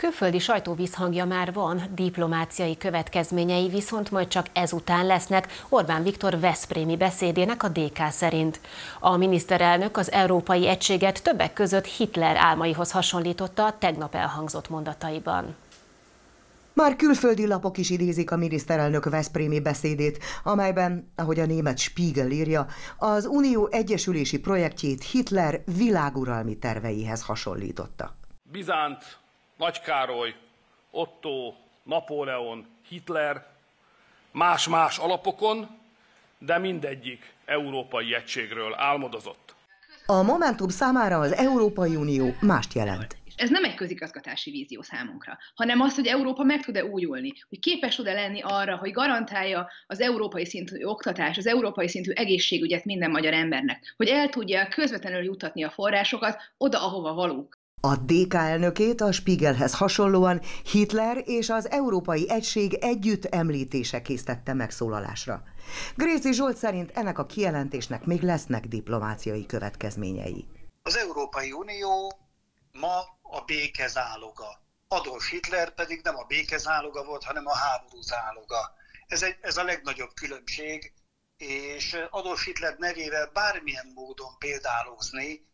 Külföldi sajtó visszhangja már van, diplomáciai következményei viszont majd csak ezután lesznek, Orbán Viktor veszprémi beszédének a DK szerint. A miniszterelnök az európai egységet többek között Hitler álmaihoz hasonlította a tegnap elhangzott mondataiban. Már külföldi lapok is idézik a miniszterelnök veszprémi beszédét, amelyben, ahogy a német Spiegel írja, az Unió egyesülési projektjét Hitler világuralmi terveihez hasonlította. Bizánt, Nagy Károly, Otto, Napóleon, Hitler más-más alapokon, de mindegyik európai egységről álmodozott. A Momentum számára az Európai Unió mást jelent. Ez nem egy közigazgatási vízió számunkra, hanem az, hogy Európa meg tud-e újulni, hogy képes tud-e lenni arra, hogy garantálja az európai szintű oktatás, az európai szintű egészségügyet minden magyar embernek, hogy el tudja közvetlenül juttatni a forrásokat oda, ahova valók. A DK elnökét a Spiegelhez hasonlóan Hitler és az Európai Egység együtt említése késztette megszólalásra. Gréci Zsolt szerint ennek a kijelentésnek még lesznek diplomáciai következményei. Az Európai Unió ma a béke záloga. Adolf Hitler pedig nem a béke záloga volt, hanem a háború záloga. Ez a legnagyobb különbség, és Adolf Hitler nevével bármilyen módon példálozni,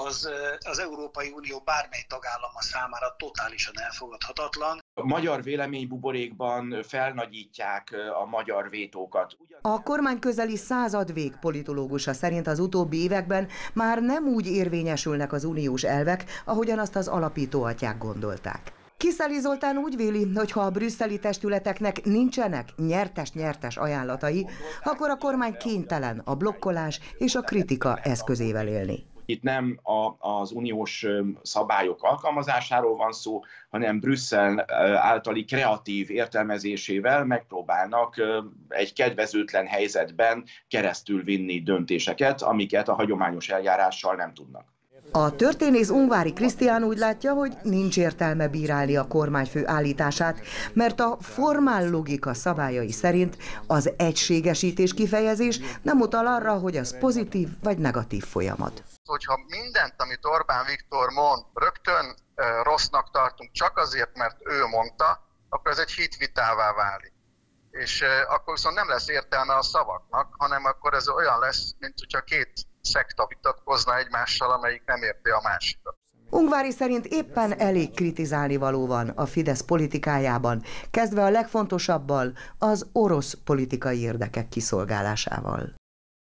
az Európai Unió bármely tagállama számára totálisan elfogadhatatlan. A magyar véleménybuborékban felnagyítják a magyar vétókat. A kormány közeli századvég politológusa szerint az utóbbi években már nem úgy érvényesülnek az uniós elvek, ahogyan azt az alapító atyák gondolták. Kiszeli Zoltán úgy véli, hogy ha a brüsszeli testületeknek nincsenek nyertes-nyertes ajánlatai, akkor a kormány kénytelen a blokkolás és a kritika eszközével élni. Itt nem az uniós szabályok alkalmazásáról van szó, hanem Brüsszel általi kreatív értelmezésével megpróbálnak egy kedvezőtlen helyzetben keresztül vinni döntéseket, amiket a hagyományos eljárással nem tudnak. A történész Ungvári Krisztián úgy látja, hogy nincs értelme bírálni a kormányfő állítását, mert a formál logika szabályai szerint az egységesítés kifejezés nem utal arra, hogy az pozitív vagy negatív folyamat. Hogyha mindent, amit Orbán Viktor mond, rögtön rossznak tartunk csak azért, mert ő mondta, akkor ez egy hitvitává válik. És akkor viszont nem lesz értelme a szavaknak, hanem akkor ez olyan lesz, mint hogyha két szekta vitatkozna egymással, amelyik nem érti a másikat. Ungvári szerint éppen elég kritizálni való van a Fidesz politikájában, kezdve a legfontosabbal, az orosz politikai érdekek kiszolgálásával.